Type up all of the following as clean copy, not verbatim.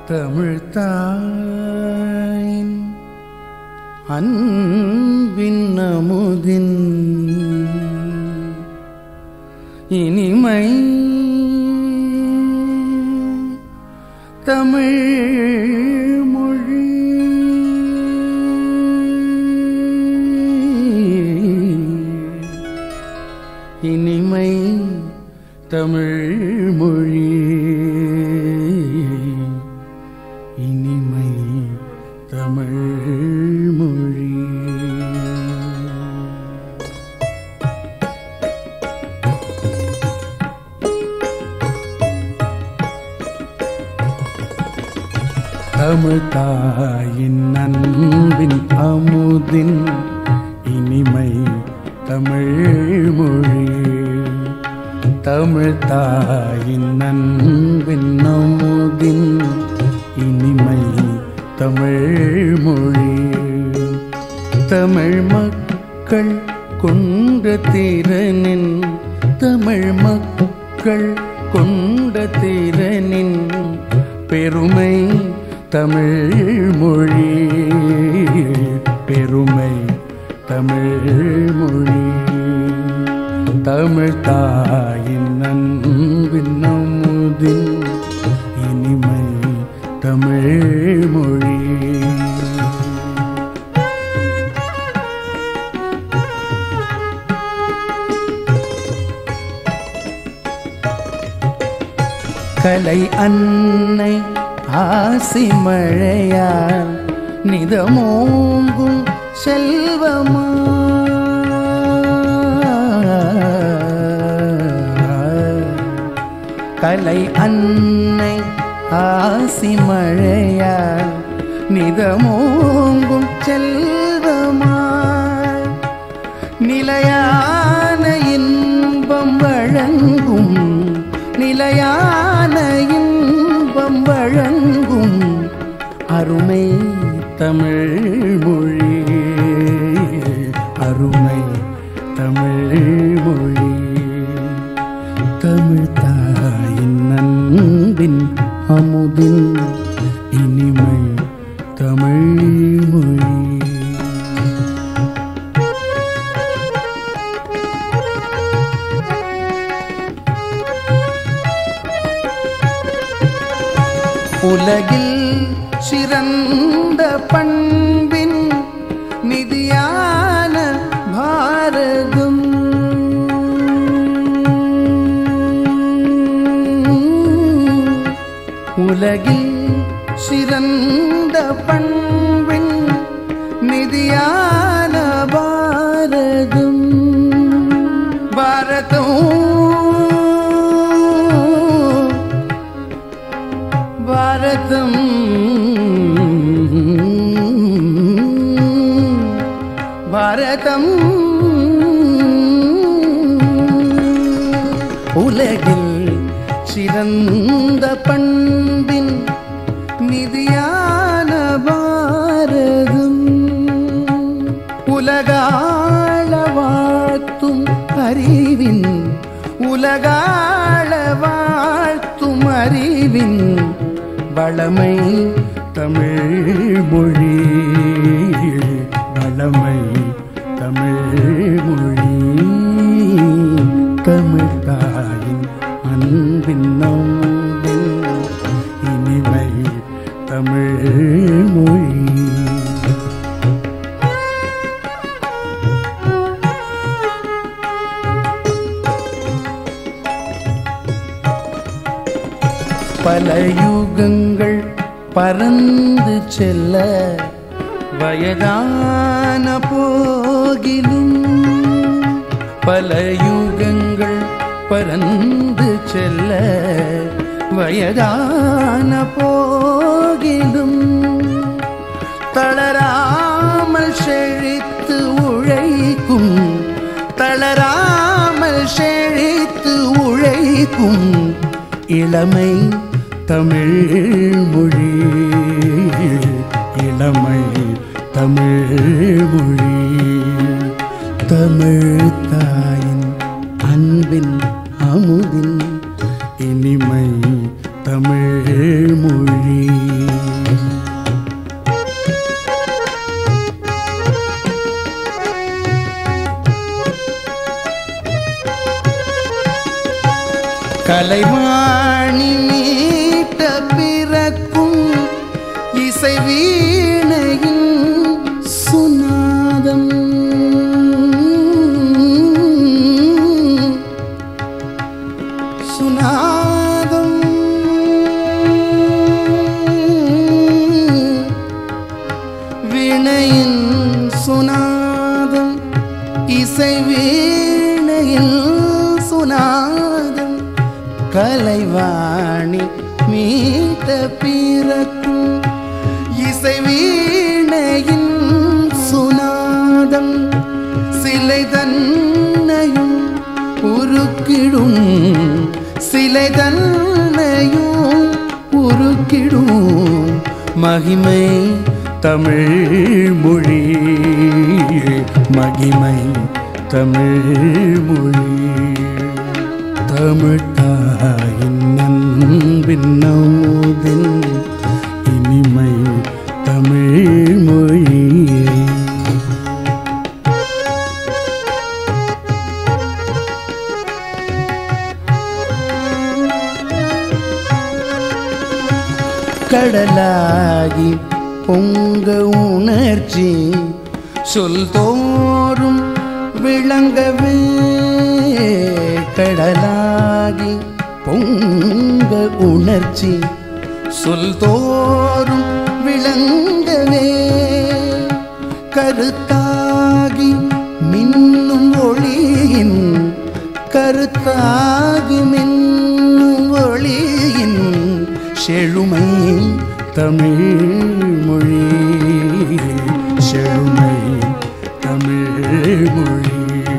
தமிழ் தாயின் அன்பின் அமுதின் இனிமை தமிழ் மொழி இனிமை தமிழ் மொழி இனிமை தமிழ் மொழி. தமிழ் தாயின் அன்பின் அமுதின் இனிமை தமிழ் மொழி. தமிழ் தாயின் அன்பின் அமுதின் இனிமை தமிழ் மொழி. தமிழ் மக்கள் கொண்ட திறனின் தமிழ் மக்கள் கொண்ட திறனின் பெருமை தமிழ் மொழி. பெருமை தமிழ் மொழி. தமிழ் தாயின் அன்பின் அமுதின் இனிமை தமிழ் மொழி. கலை அன்னை ஆசி மழையால் நிதமோங்கும் செல்வமா கலை அன்னை ஆசி மழையால் நிதமோங்கும் செல்வமாய் நிலையான இன்பம் வழங்கும் நிலையான இன்பம் வழங்கும் அருமை தமிழ் மொழி. அருமை தமிழ் மொழி. தமிழ் தாயின் அன்பின் அமுதின் இனிமை தமிழ் மொழி. உலகில் சிறந்த பண்பின் நிதியான பாரதம் உலகில் சிறந்த பண்பின் நிதியான பாரதம் பாரதம் பாரதம் பாரதம் உலகில் சிறந்த பண்பின் நிதியான பாரதம் உலகாள வாழ்த்தும் அறிவின் உலகாள வாழ்த்தும் அறிவின் வளமை தமிழ் மொழி. வளமை தமிழ் மொழி. தமிழ் தாயின் அன்பின் அமுதின் இனிமை தமிழ் மொழி. பல யுகங்கள் பறந்து செல்ல வயதான போகிலும் பல யுகங்கள் பறந்து செல்ல வயதான போகிலும் தளராமல் செழித்து உழைக்கும் தளராமல் செழித்து உழைக்கும் இளமை தமிழ் மொழி. இளமை தமிழ் மொழி. தமிழ் தாயின் அன்பின் அமுதின் இனிமை தமிழ் மொழி. கலைவாணி மீட்ட பிறக்கும் இசை வீணையின் சுனாதம். சுனாதம் வீணையின் சுனாதம் இசை வீணையின் சுனாதம். கலைவாணி மீட்ட பிறக்கும் இசை வீணையின் சுனாதம். சிலை தன்னையும் உருக்கிடும் சிலை தன்னையும் உருக்கிடும் மகிமை தமிழ் மொழி. மகிமை தமிழ் மொழி. தமிழ் தாயின் அன்பின் அமுதின் இனிமை தமிழ் மொழியே. கடலாகி பொங்க உணர்ச்சி சொல் தோறும் விளங்கவே. கடலாகி பொங்க உணர்ச்சி சொல் தோறும் விளங்கவே. கருத்தாகி மின்னும் ஒளியின் கருத்தாகி மின்னும் ஒளியின் செழுமை தமிழ் மொழி. செழுமை தமிழ் மொழி.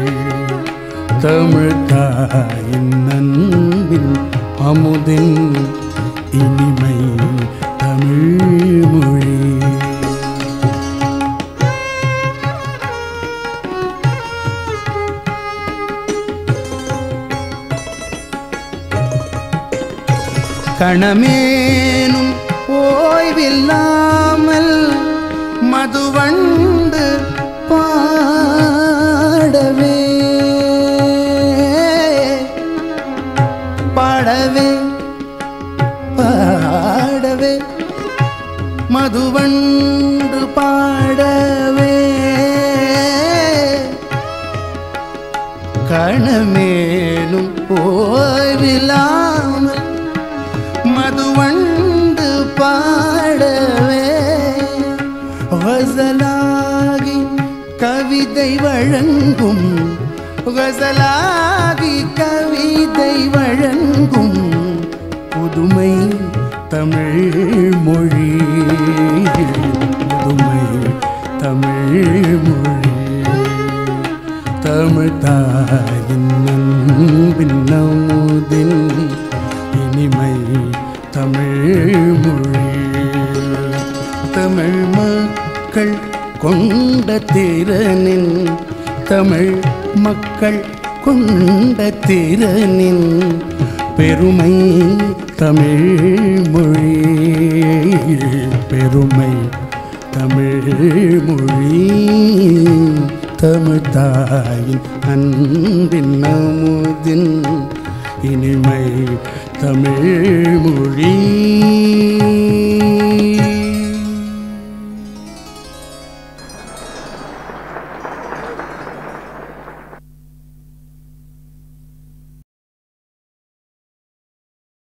தமிழ் தாயின் அன்பின் அமுதின் இனிமை தமிழ் மொழி. கணமேனும் ஓய்வில்லாமல் மதுவண்டு பாடவே. பாடவே பாடவே மதுவண்டு பாடவே. கணமேனும் ஓய்வில்லாமல் மதுவண்டு பாடவே. கஸலாகி கவிதை வழங்கும் கஸலாகி கவிதை வழங்கும் புதுமை தமிழ் மொழி. புதுமை தமிழ் மொழி. தமிழ் தாயின் அன்பின் அமுதின் இனிமை தமிழ் மொழி. தமிழ் மக்கள் கொண்ட திறனின் தமிழ் மக்கள் கொண்ட திறனின் பெருமை தமிழ் மொழி. பெருமை தமிழ் மொழி. தமிழ் தாயின் அன்பின் அமுதின் இனிமை தமிழ் மொழி.